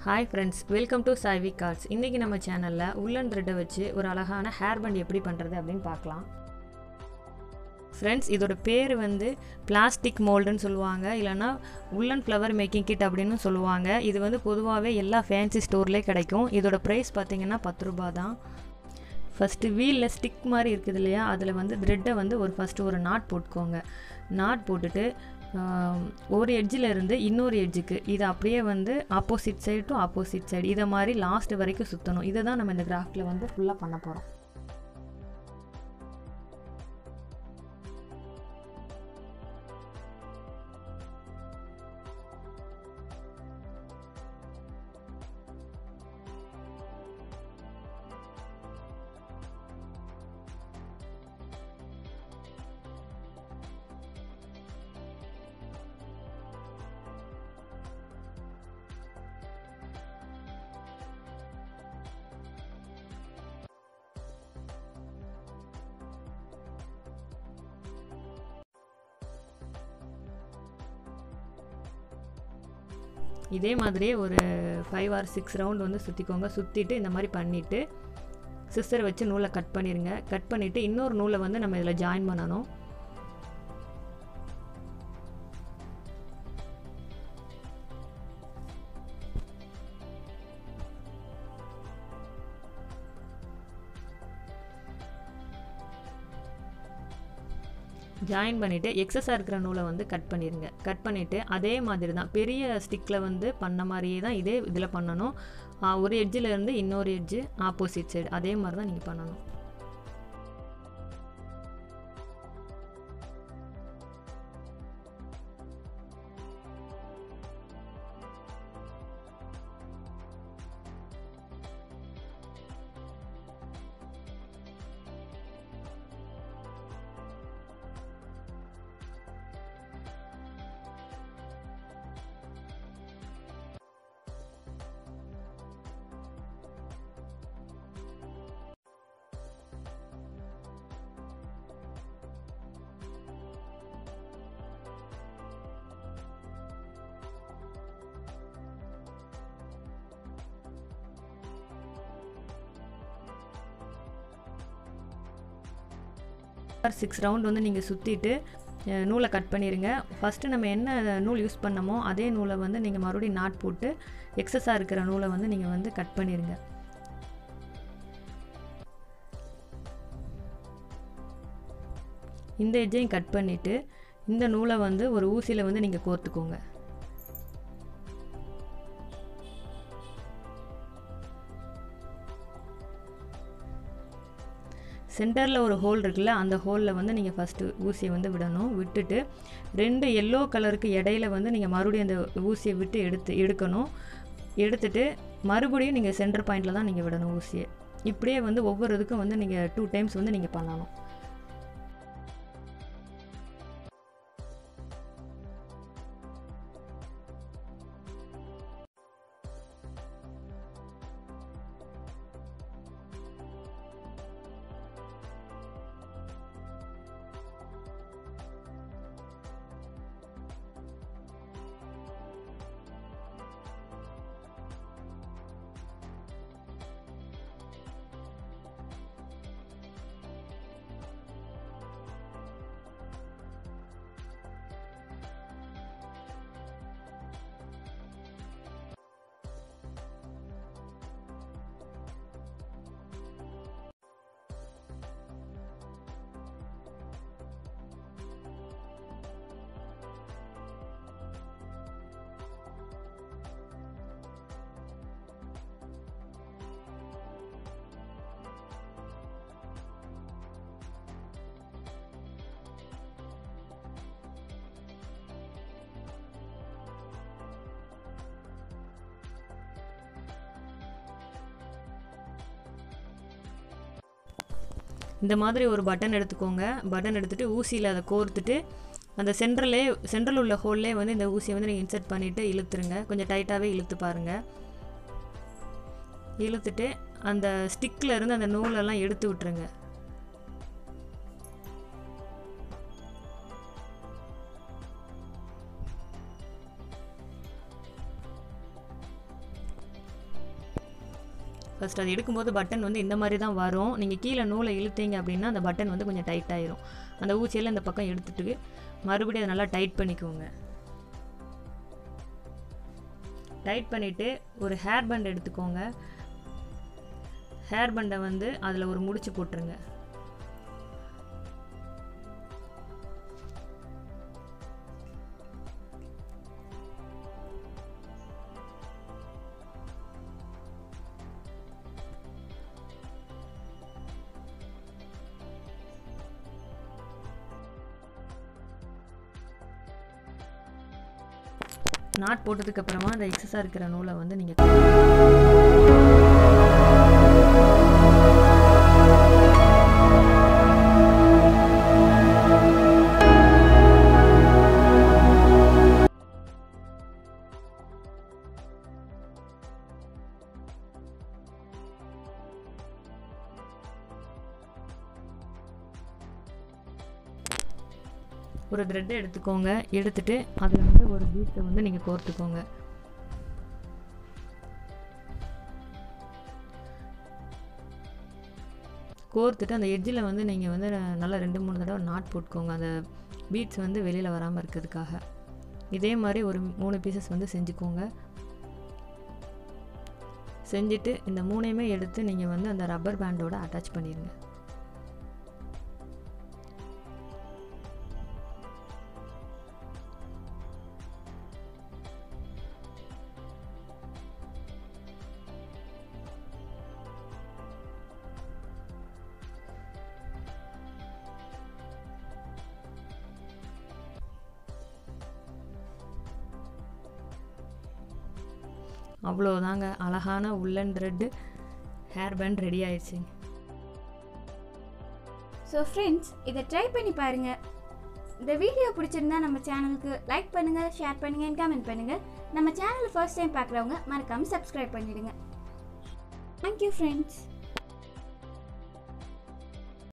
Hi friends, welcome to Saivi crafts. இன்றைக்கி நம்ம சேனலில் உள்ளன் த்ரெட்டை வச்சு ஒரு அழகான ஹேர் பண்ட் எப்படி பண்ணுறது அப்படின்னு பார்க்கலாம். ஃப்ரெண்ட்ஸ், இதோட பேர் வந்து பிளாஸ்டிக் மோல்டுன்னு சொல்லுவாங்க, இல்லைனா உள்ளன் ஃப்ளவர் மேக்கிங் கிட் அப்படின்னு சொல்லுவாங்க. இது வந்து பொதுவாகவே எல்லா ஃபேன்சி ஸ்டோர்லேயே கிடைக்கும். இதோட ப்ரைஸ் பார்த்திங்கன்னா 10 ரூபா தான். ஃபஸ்ட்டு வீலில் ஸ்டிக் மாதிரி இருக்குது இல்லையா, அதில் வந்து த்ரெட்டை வந்து ஃபஸ்ட்டு ஒரு நாட் போட்டுக்கோங்க. நாட் போட்டுட்டு ஒரு எட்ஜில் இருந்து இன்னொரு எட்ஜுக்கு இதை அப்படியே வந்து opposite side to opposite side இதை மாதிரி லாஸ்ட் வரைக்கும் சுற்றணும். இதை தான் நம்ம இந்த கிராஃப்டில் வந்து ஃபுல்லாக பண்ண போகிறோம். இதே மாதிரியே ஒரு 5 or 6 ரவுண்ட் வந்து சுற்றிக்கோங்க. சுற்றிட்டு இந்த மாதிரி பண்ணிவிட்டு சிஸ்டரை வச்சு நூலை கட் பண்ணிடுங்க. கட் பண்ணிவிட்டு இன்னொரு நூலை வந்து நம்ம இதில் ஜாயின் பண்ணணும். ஜாயின் பண்ணிவிட்டு எக்ஸஸாக இருக்கிற நூலை வந்து கட் பண்ணிடுங்க. கட் பண்ணிவிட்டு அதே மாதிரி தான் பெரிய ஸ்டிக்கில் வந்து பண்ண மாதிரியே தான் இதே இதில் பண்ணணும். ஒரு எட்ஜில் இருந்து இன்னொரு எட்ஜு ஆப்போசிட் சைடு அதே மாதிரி தான் நீங்கள் பண்ணணும். ஒரு 6 ரவுண்ட் வந்து நீங்கள் சுற்றிட்டு நூலை கட் பண்ணிடுங்க. ஃபஸ்ட்டு நம்ம என்ன நூல் யூஸ் பண்ணமோ அதே நூலை வந்து நீங்கள் மறுபடியும் நாட் போட்டு எக்ஸஸாக இருக்கிற நூலை வந்து நீங்கள் வந்து கட் பண்ணிடுங்க. இந்த எட்ஜையும் கட் பண்ணிவிட்டு இந்த நூலை வந்து ஒரு ஊசியில் வந்து நீங்கள் கோர்த்துக்கோங்க. சென்டரில் ஒரு ஹோல் இருக்குல்ல, அந்த ஹோலில் வந்து நீங்கள் ஃபஸ்ட்டு ஊசியை வந்து விடணும். விட்டுட்டு 2 எல்லோ கலருக்கு இடையில வந்து நீங்கள் மறுபடியும் அந்த ஊசியை விட்டு எடுக்கணும். எடுத்துட்டு மறுபடியும் நீங்கள் சென்டர் பாயிண்டில் தான் நீங்கள் விடணும் ஊசியை. இப்படியே வந்து ஒவ்வொரு இதுக்கும் வந்து நீங்கள் 2 டைம்ஸ் வந்து நீங்கள் பண்ணணும். இந்த மாதிரி ஒரு பட்டன் எடுத்துக்கோங்க. பட்டன் எடுத்துகிட்டு ஊசியில் அதை கோர்த்துட்டு அந்த சென்ட்ரல் உள்ள ஹோல்லே வந்து இந்த ஊசியை வந்து நீங்கள் இன்சர்ட் பண்ணிவிட்டு இழுத்துருங்க. கொஞ்சம் டைட்டாகவே இழுத்து பாருங்கள். இழுத்துட்டு அந்த ஸ்டிக்கில் இருந்து அந்த நூலெல்லாம் எடுத்து விட்டுருங்க. ஃபஸ்ட் அது எடுக்கும்போது பட்டன் வந்து இந்த மாதிரி தான் வரும். நீங்கள் கீழே நூலை இழுத்தீங்க அப்படின்னா அந்த பட்டன் வந்து கொஞ்சம் டைட் ஆயிரும். அந்த ஊசியெல்லாம் இந்த பக்கம் எடுத்துட்டு மறுபடியும் அதை நல்லா டைட் பண்ணிக்கோங்க. டைட் பண்ணிவிட்டு ஒரு ஹேர் பேண்ட் எடுத்துக்கோங்க. ஹேர் பேண்டை வந்து அதில் ஒரு முடிச்சு போட்டுருங்க. நாட் போட்டதுக்கப்புறமா அந்த எக்ஸஸாக இருக்கிற நூலை வந்து நீங்கள் ஒரு த்ரெட்டை எடுத்துக்கோங்க. எடுத்துட்டு அதில் வந்து ஒரு பீட்ஸை வந்து நீங்கள் கோர்த்துக்கோங்க. கோர்த்துட்டு அந்த எட்ஜில் வந்து நீங்கள் வந்து நல்லா 2-3 தடவை நாட் போட்டுக்கோங்க, அந்த பீட்ஸ் வந்து வெளியில் வராமல் இருக்கிறதுக்காக. இதே மாதிரி ஒரு 3 பீசஸ் வந்து செஞ்சுக்கோங்க. செஞ்சுட்டு இந்த 3ஐயுமே எடுத்து நீங்கள் வந்து அந்த ரப்பர் பேண்டோட அட்டாச் பண்ணிடுங்க. அவ்வளோதாங்க, அழகான woollen thread hair band ready ஆயிடுச்சு. ஸோ ஃப்ரெண்ட்ஸ், இதை ட்ரை பண்ணி பாருங்கள். இந்த வீடியோ பிடிச்சிருந்தா நம்ம சேனலுக்கு லைக் பண்ணுங்கள், ஷேர் பண்ணுங்கள் அண்ட் கமெண்ட் பண்ணுங்கள். நம்ம சேனலை ஃபர்ஸ்ட் டைம் பார்க்குறவங்க மறக்காமல் சப்ஸ்கிரைப் பண்ணிவிடுங்க. Thank you friends.